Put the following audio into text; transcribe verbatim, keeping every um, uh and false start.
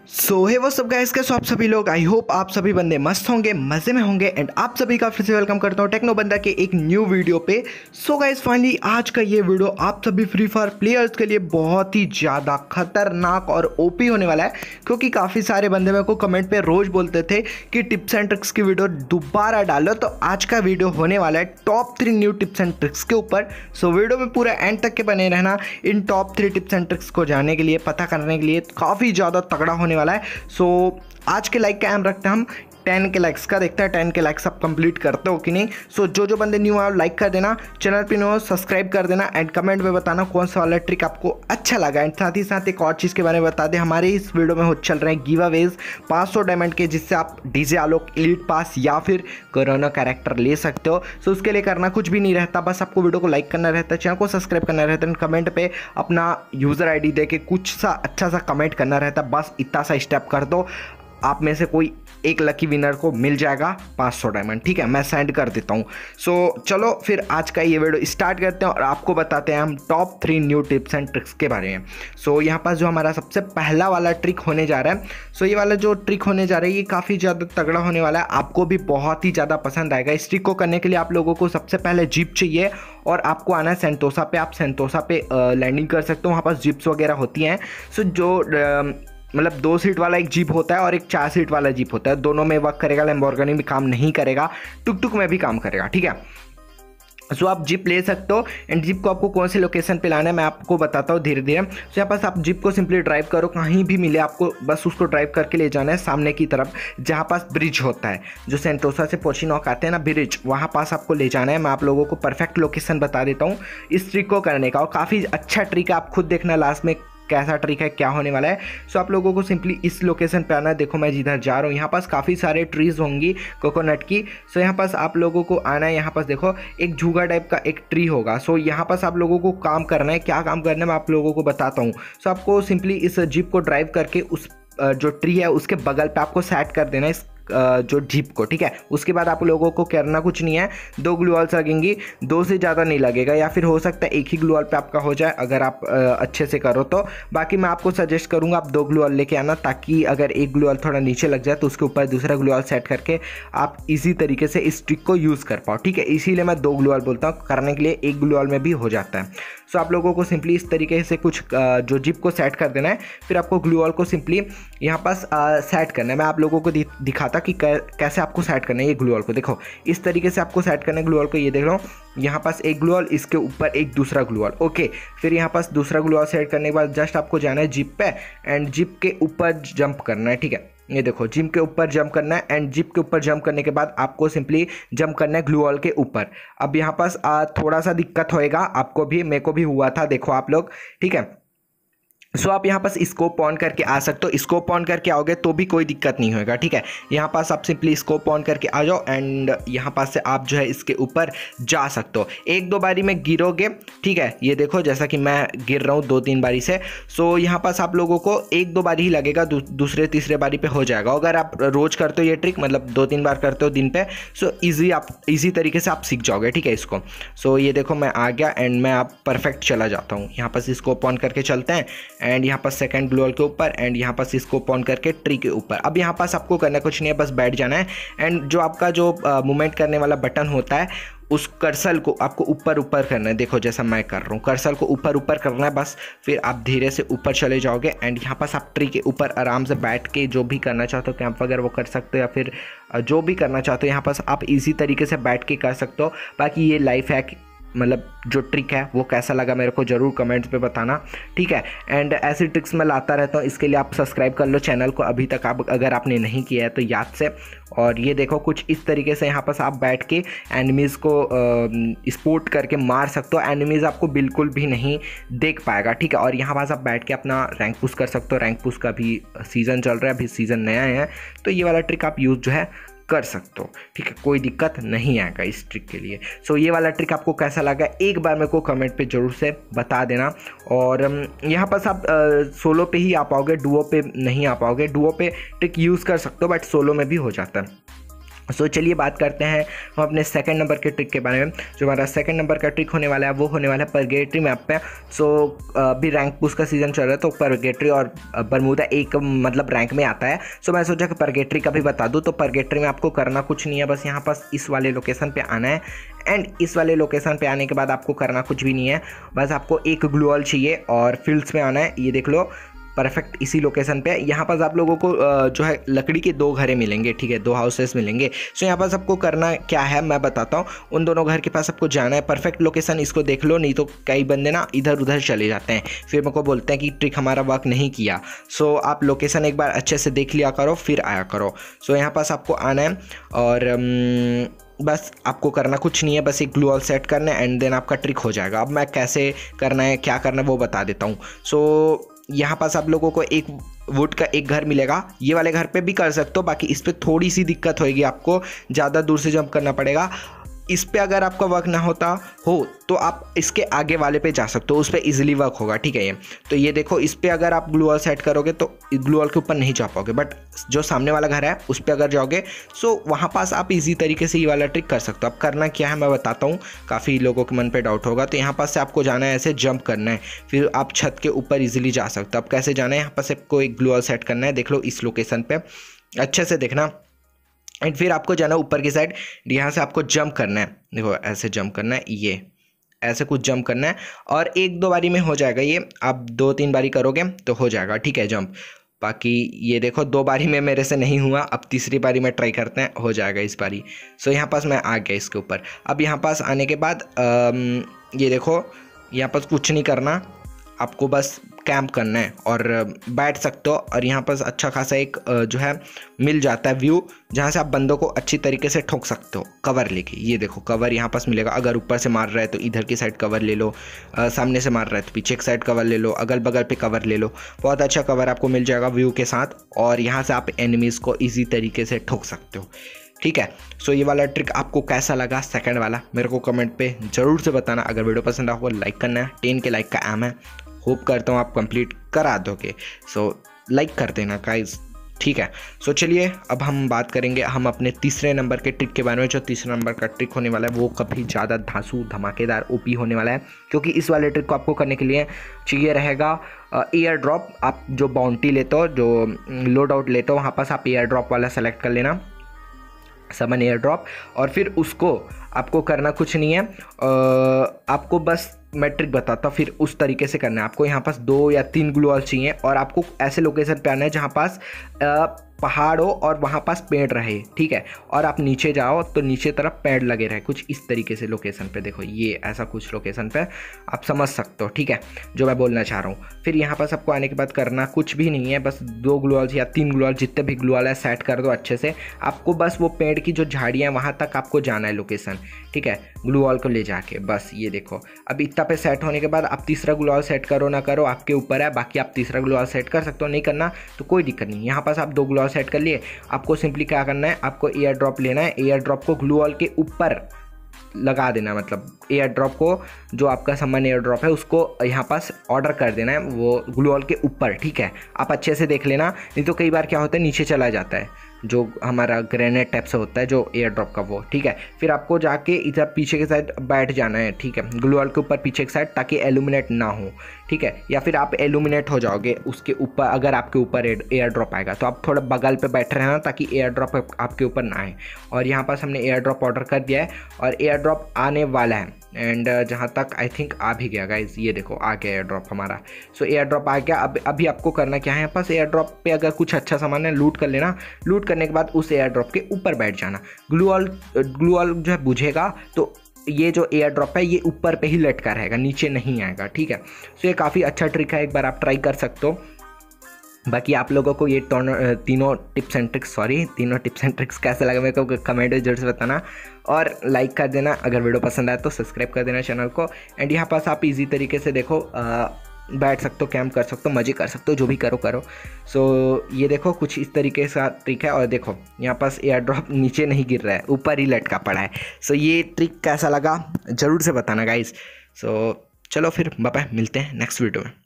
सो हे वो सब गाइस, कैसे हो आप सभी लोग। आई होप आप सभी बंदे मस्त होंगे, मजे में होंगे एंड आप सभी का फिर से वेलकम करता हूँ टेक्नो बंदा के एक न्यू वीडियो पे। सो गाइस फाइनली आज का ये वीडियो आप सभी फ्री फायर प्लेयर्स के लिए बहुत ही ज़्यादा खतरनाक और ओपी होने वाला है, क्योंकि काफ़ी सारे बंदे मेरे को कमेंट पे रोज बोलते थे कि टिप्स एंड ट्रिक्स की वीडियो दोबारा डालो। तो आज का वीडियो होने वाला है top three new tips and tricks के ऊपर। सो वीडियो में पूरा एंड तक के बने रहना इन top three tips and tricks को जानने के लिए, पता करने के लिए। काफ़ी ज़्यादा तगड़ा होने वाला है। सो आज के लाइक का एम रखते हैं हम टेन के लाइक्स का। देखते हैं टेन के लाइक्स आप कंप्लीट करते हो कि नहीं। सो so, जो जो बंदे न्यू आए लाइक कर देना, चैनल पे न्यू हो सब्सक्राइब कर देना एंड कमेंट में बताना कौन सा वाला ट्रिक आपको अच्छा लगा। एंड साथ ही साथ एक और चीज़ के बारे में बता दें, हमारे इस वीडियो में हो चल रहे हैं गिव अवेज पाँच सौ डायमंड के, जिससे आप डीजे आलोक एलीट पास या फिर कोरोना कैरेक्टर ले सकते हो। सो so, उसके लिए करना कुछ भी नहीं रहता, बस आपको वीडियो को लाइक करना रहता है, चैनल को सब्सक्राइब करना रहता है, कमेंट पे अपना यूज़र आई डी दे के कुछ सा अच्छा सा कमेंट करना रहता है। बस इतना सा स्टेप कर दो, आप में से कोई एक लकी विनर को मिल जाएगा पाँच सौ डायमंड। ठीक है, मैं सेंड कर देता हूँ। सो so, चलो फिर आज का ये वीडियो स्टार्ट करते हैं और आपको बताते हैं हम top three new tips and tricks के बारे में। सो so, यहाँ पास जो हमारा सबसे पहला वाला ट्रिक होने जा रहा है, सो so, ये वाला जो ट्रिक होने जा रहा है ये काफ़ी ज़्यादा तगड़ा होने वाला है, आपको भी बहुत ही ज़्यादा पसंद आएगा। इस ट्रिक को करने के लिए आप लोगों को सबसे पहले जीप चाहिए और आपको आना है सेंटोसा पे। आप सेंटोसा पे लैंडिंग कर सकते हो, वहाँ पास जीप्स वगैरह होती हैं। सो so, जो मतलब दो सीट वाला एक जीप होता है और एक चार सीट वाला जीप होता है, दोनों में वर्क करेगा। लैम्बोर्गिनी में काम नहीं करेगा, टुक टुक में भी काम करेगा। ठीक है, सो so, आप जीप ले सकते हो एंड जीप को आपको कौन सी लोकेशन पे लाना है मैं आपको बताता हूँ धीरे धीरे। सो so, यहाँ पास आप जीप को सिंपली ड्राइव करो, कहीं भी मिले आपको बस उसको ड्राइव करके ले जाना है सामने की तरफ, जहाँ पास ब्रिज होता है, जो सेंटोसा से पोचिनॉक आते हैं ना ब्रिज, वहाँ पास आपको ले जाना है। मैं आप लोगों को परफेक्ट लोकेशन बता देता हूँ इस ट्रिक को करने का, और काफ़ी अच्छा ट्रिक है, आप खुद देखना लास्ट में कैसा ट्रिक है, क्या होने वाला है। सो आप लोगों को सिंपली इस लोकेशन पे आना है। देखो मैं जिधर जा रहा हूँ यहाँ पास काफ़ी सारे ट्रीज होंगी कोकोनट की। सो यहाँ पास आप लोगों को आना है, यहाँ पास देखो एक झूगा टाइप का एक ट्री होगा। सो यहाँ पास आप लोगों को काम करना है। क्या काम करना है मैं आप लोगों को बताता हूँ। सो आपको सिंपली इस जीप को ड्राइव करके उस जो ट्री है उसके बगल पे आपको सेट कर देना है इस जो जीप को। ठीक है, उसके बाद आप लोगों को करना कुछ नहीं है, दो ग्लू वॉल्स लगेंगी, दो से ज़्यादा नहीं लगेगा, या फिर हो सकता है एक ही ग्लू वॉल पे आपका हो जाए अगर आप अच्छे से करो तो। बाकी मैं आपको सजेस्ट करूंगा आप दो ग्लू वॉल लेके आना, ताकि अगर एक ग्लू वॉल थोड़ा नीचे लग जाए तो उसके ऊपर दूसरा ग्लू वॉल सेट करके आप इजी तरीके से इस ट्रिक को यूज़ कर पाओ। ठीक है, इसीलिए मैं दो ग्लू वॉल बोलता हूँ, करने के लिए एक ग्लू वॉल में भी हो जाता है। सो आप लोगों को सिंपली इस तरीके से कुछ जो जीप को सेट कर देना है, फिर आपको ग्लू वॉल को सिंपली यहाँ पास सेट करना है। मैं आप लोगों को दिखाता कि कैसे आपको सेट करना है ये ग्लू वॉल को। देखो इस तरीके से आपको सेट करना है ग्लू वॉल को। ये देख लो यहाँ पास एक ग्लू वॉल, इसके ऊपर एक दूसरा ग्लू वॉल। ओके, फिर यहाँ पास दूसरा ग्लू वॉल सेट करने के बाद जस्ट आपको जाना है जीप पे एंड जीप के ऊपर जंप करना है। ठीक है, ये देखो जिम के ऊपर जंप करना है एंड जिप के ऊपर जंप करने के बाद आपको सिंपली जंप करना है ग्लू वॉल के ऊपर। अब यहाँ पास आ, थोड़ा सा दिक्कत होएगा, आपको भी मेरे को भी हुआ था, देखो आप लोग। ठीक है, सो so, आप यहाँ पास स्कोप ऑन करके आ सकते हो, स्कोप ऑन करके आओगे तो भी कोई दिक्कत नहीं होएगा। ठीक है, यहाँ पास आप सिंपली स्कोप ऑन करके आ जाओ एंड यहाँ पास से आप जो है इसके ऊपर जा सकते हो। एक दो बारी में गिरोगे, ठीक है, ये देखो जैसा कि मैं गिर रहा हूँ दो तीन बारी से। सो so, यहाँ पास आप लोगों को एक दो बारी ही लगेगा, दू, दूसरे तीसरे बारी पे हो जाएगा। अगर आप रोज़ करते हो ये ट्रिक, मतलब दो तीन बार करते हो दिन पे, सो ईजी आप ईजी तरीके से आप सीख जाओगे। ठीक है इसको। सो so, ये देखो मैं आ गया एंड मैं आप परफेक्ट चला जाता हूँ। यहाँ पास स्कोप ऑन करके चलते हैं एंड यहाँ पास सेकंड ग्लू वॉल के ऊपर एंड यहाँ पास इसको ऑन करके ट्री के ऊपर। अब यहाँ पास आपको करना कुछ नहीं है, बस बैठ जाना है एंड जो आपका जो मूवमेंट करने वाला बटन होता है उस कर्सर को आपको ऊपर ऊपर करना है। देखो जैसा मैं कर रहा हूँ, कर्सर को ऊपर ऊपर करना है बस, फिर आप धीरे से ऊपर चले जाओगे एंड यहाँ पास आप ट्री के ऊपर आराम से बैठ के जो भी करना चाहते हो, कैंप वगैरह वो कर सकते हो, या फिर जो भी करना चाहते हो यहाँ पास आप इजी तरीके से बैठ के कर सकते हो। बाकी ये लाइफ हैक मतलब जो ट्रिक है वो कैसा लगा मेरे को ज़रूर कमेंट्स पे बताना। ठीक है, एंड ऐसी ट्रिक्स मैं लाता रहता हूँ, इसके लिए आप सब्सक्राइब कर लो चैनल को अभी तक आप अगर आपने नहीं किया है तो याद से। और ये देखो कुछ इस तरीके से यहाँ पास आप बैठ के एनिमीज़ को स्पोर्ट करके मार सकते हो, एनिमीज़ आपको बिल्कुल भी नहीं देख पाएगा। ठीक है, और यहाँ पास आप बैठ के अपना रैंक पुश कर सकते हो। रैंक पुश का भी सीज़न चल रहा है, अभी सीज़न नया है, तो ये वाला ट्रिक आप यूज़ जो है कर सकते हो। ठीक है, कोई दिक्कत नहीं आएगा इस ट्रिक के लिए। सो so, ये वाला ट्रिक आपको कैसा लगा एक बार मेरे को कमेंट पे जरूर से बता देना। और यहाँ पास आप आ, सोलो पे ही आ पाओगे, डुओ पे नहीं आ पाओगे। डुओ पे ट्रिक यूज़ कर सकते हो बट सोलो में भी हो जाता है। सो so, चलिए बात करते हैं हम अपने सेकंड नंबर के ट्रिक के बारे में। जो हमारा सेकंड नंबर का ट्रिक होने वाला है वो होने वाला है परगेटरी मैप पे। सो so, अभी रैंक पुश का सीज़न चल रहा है तो परगेटरी और बरमूदा एक मतलब रैंक में आता है। सो so, मैं सोचा कि परगेटरी का भी बता दूं। तो परगेटरी में आपको करना कुछ नहीं है, बस यहाँ पास इस वाले लोकेशन पे आना है एंड इस वाले लोकेशन पे आने के बाद आपको करना कुछ भी नहीं है, बस आपको एक ग्लू वॉल चाहिए और फील्ड्स में आना है। ये देख लो परफेक्ट इसी लोकेशन पे। यहाँ पास आप लोगों को जो है लकड़ी के दो घरे मिलेंगे, ठीक है, दो हाउसेस मिलेंगे। सो यहाँ पास आपको करना क्या है मैं बताता हूँ। उन दोनों घर के पास आपको जाना है, परफेक्ट लोकेशन इसको देख लो, नहीं तो कई बंदे ना इधर उधर चले जाते हैं, फिर मेरे को बोलते हैं कि ट्रिक हमारा वर्क नहीं किया। सो आप लोकेशन एक बार अच्छे से देख लिया करो फिर आया करो। सो यहाँ पास आपको आना है और बस आपको करना कुछ नहीं है, बस एक ग्लू वॉल सेट करना है एंड देन आपका ट्रिक हो जाएगा। अब मैं कैसे करना है क्या करना है वो बता देता हूँ। सो यहाँ पास आप लोगों को एक वुड का एक घर मिलेगा, ये वाले घर पे भी कर सकते हो, बाकी इस पर थोड़ी सी दिक्कत होगी, आपको ज़्यादा दूर से जंप करना पड़ेगा। इस पे अगर आपका वर्क ना होता हो तो आप इसके आगे वाले पे जा सकते हो, उस पर ईजिली वर्क होगा, ठीक है। ये तो ये देखो इस पर अगर आप ग्लू वॉल सेट करोगे तो ग्लू वॉल के ऊपर नहीं जा पाओगे, बट जो सामने वाला घर है उस पर अगर जाओगे सो वहाँ पास आप इजी तरीके से ये वाला ट्रिक कर सकते हो। अब करना क्या है मैं बताता हूँ, काफ़ी लोगों के मन पे डाउट होगा। तो यहाँ पास से आपको जाना है, ऐसे जंप करना है, फिर आप छत के ऊपर ईजिली जा सकते हो। अब कैसे जाना है, यहाँ पास आपको एक ग्लू वॉल सेट करना है, देख लो इस लोकेशन पर अच्छे से देखना एंड फिर आपको जाना ऊपर की साइड, यहाँ से आपको जंप करना है, देखो ऐसे जंप करना है, ये ऐसे कुछ जंप करना है और एक दो बारी में हो जाएगा। ये आप दो तीन बारी करोगे तो हो जाएगा, ठीक है, जंप। बाकी ये देखो दो बारी में मेरे से नहीं हुआ, अब तीसरी बारी में ट्राई करते हैं, हो जाएगा इस बारी। सो यहाँ पास मैं आ गया इसके ऊपर। अब यहाँ पास आने के बाद ये देखो यहाँ पास कुछ नहीं करना, आपको बस कैंप करना है और बैठ सकते हो। और यहाँ पर अच्छा खासा एक जो है मिल जाता है व्यू, जहाँ से आप बंदों को अच्छी तरीके से ठोक सकते हो कवर लेके। ये देखो कवर यहाँ पास मिलेगा, अगर ऊपर से मार रहा है तो इधर की साइड कवर ले लो, आ, सामने से मार रहा है तो पीछे की साइड कवर ले लो, अगल बगल पे कवर ले लो, बहुत अच्छा कवर आपको मिल जाएगा व्यू के साथ। और यहाँ से आप एनिमीज़ को ईजी तरीके से ठोक सकते हो, ठीक है। सो ये वाला ट्रिक आपको कैसा लगा सेकंड वाला, मेरे को कमेंट पे ज़रूर से बताना। अगर वीडियो पसंद आपको लाइक करना है, टेन के लाइक का एम है, होप करता हूँ आप कंप्लीट करा दोगे। सो लाइक कर देना गाइस, ठीक है। सो चलिए अब हम बात करेंगे हम अपने तीसरे नंबर के ट्रिक के बारे में। जो तीसरे नंबर का ट्रिक होने वाला है वो कभी ज़्यादा धांसू धमाकेदार ओपी होने वाला है, क्योंकि इस वाले ट्रिक को आपको करने के लिए चाहिए रहेगा एयर ड्रॉप। आप जो बाउंटी लेते हो, जो लोड आउट लेते हो, वहाँ पास आप एयर ड्रॉप वाला सेलेक्ट कर लेना, समन एयर ड्रॉप, और फिर उसको आपको करना कुछ नहीं है, आपको बस मैं ट्रिक बताता हूँ, फिर उस तरीके से करना है। आपको यहाँ पास दो या तीन ग्लू वॉल चाहिए और आपको ऐसे लोकेशन पे आना है जहाँ पास पहाड़ हो और वहाँ पास पेड़ रहे, ठीक है। और आप नीचे जाओ तो नीचे तरफ पेड़ लगे रहे, कुछ इस तरीके से लोकेशन पे देखो, ये ऐसा कुछ लोकेशन पे आप समझ सकते हो, ठीक है, जो मैं बोलना चाह रहा हूँ। फिर यहाँ पास आपको आने के बाद करना कुछ भी नहीं है, बस दो ग्लू वॉल या तीन ग्लू वॉल, जितने भी ग्लू वॉल है सेट कर दो अच्छे से। आपको बस वो पेड़ की जो झाड़ियाँ हैं वहाँ तक आपको जाना है लोकेशन, ठीक है, ग्लू वॉल को ले जाके। बस ये देखो अब इतना पे सेट होने के बाद आप तीसरा ग्लू वॉल सेट करो ना करो आपके ऊपर है, बाकी आप तीसरा ग्लू वॉल सेट कर सकते हो, नहीं करना तो कोई दिक्कत नहीं। यहाँ पास आप दो ग्लू वॉल सेट कर लिए, आपको सिंपली क्या करना है, आपको एयर ड्रॉप लेना है, एयर ड्रॉप को ग्लू वॉल के ऊपर लगा देना, मतलब एयर ड्रॉप को जो आपका सामान एयर ड्रॉप है उसको यहाँ पास ऑर्डर कर देना है वो ग्लू वॉल के ऊपर, ठीक है। आप अच्छे से देख लेना, नहीं तो कई बार क्या होता है नीचे चला जाता है, जो हमारा ग्रेनेड टाइप से होता है जो एयर ड्रॉप का वो, ठीक है। फिर आपको जाके इधर पीछे के साइड बैठ जाना है, ठीक है, ग्लू वॉल के ऊपर पीछे के साइड, ताकि एल्यूमिनेट ना हो, ठीक है। या फिर आप एल्यूमिनेट हो जाओगे उसके ऊपर, अगर आपके ऊपर एयर ड्रॉप आएगा तो आप थोड़ा बगल पे बैठ रहना ताकि एयर ड्रॉप आपके ऊपर ना आए। और यहाँ पास हमने एयर ड्रॉप ऑर्डर कर दिया है और एयर ड्रॉप आने वाला है, एंड जहाँ तक आई थिंक आ भी गया गाइज, ये देखो आ गया एयर ड्रॉप हमारा। सो एयर ड्रॉप आ गया। अब अभी आपको करना क्या है, यहाँ पास एयर ड्रॉप पे अगर कुछ अच्छा सामान है लूट कर लेना, लूट करने के बाद उस एयर ड्रॉप के ऊपर बैठ जाना। ग्लू वॉल ग्लू वॉल जो है बुझेगा तो ये जो एयर ड्रॉप है ये ऊपर पे ही लटका रहेगा, नीचे नहीं आएगा, ठीक है। सो ये काफ़ी अच्छा ट्रिक है, एक बार आप ट्राई कर सकते हो। बाकी आप लोगों को ये तीनों टिप्स एंड ट्रिक्स सॉरी तीनों टिप्स एंड ट्रिक्स कैसे लगे मेरे को कमेंट में जरूर से बताना, और लाइक कर देना। अगर वीडियो पसंद आए तो सब्सक्राइब कर देना चैनल को। एंड यहाँ पास आप इजी तरीके से देखो आ, बैठ सकते हो, कैंप कर सकते हो, मज़े कर सकते हो, जो भी करो करो। सो ये देखो कुछ इस तरीके से ट्रिक है। और देखो यहाँ पास एयर ड्रॉप नीचे नहीं गिर रहा है, ऊपर ही लटका पड़ा है। सो ये ट्रिक कैसा लगा ज़रूर से बताना गाइज। सो चलो फिर बाय बाय, मिलते हैं नेक्स्ट वीडियो में।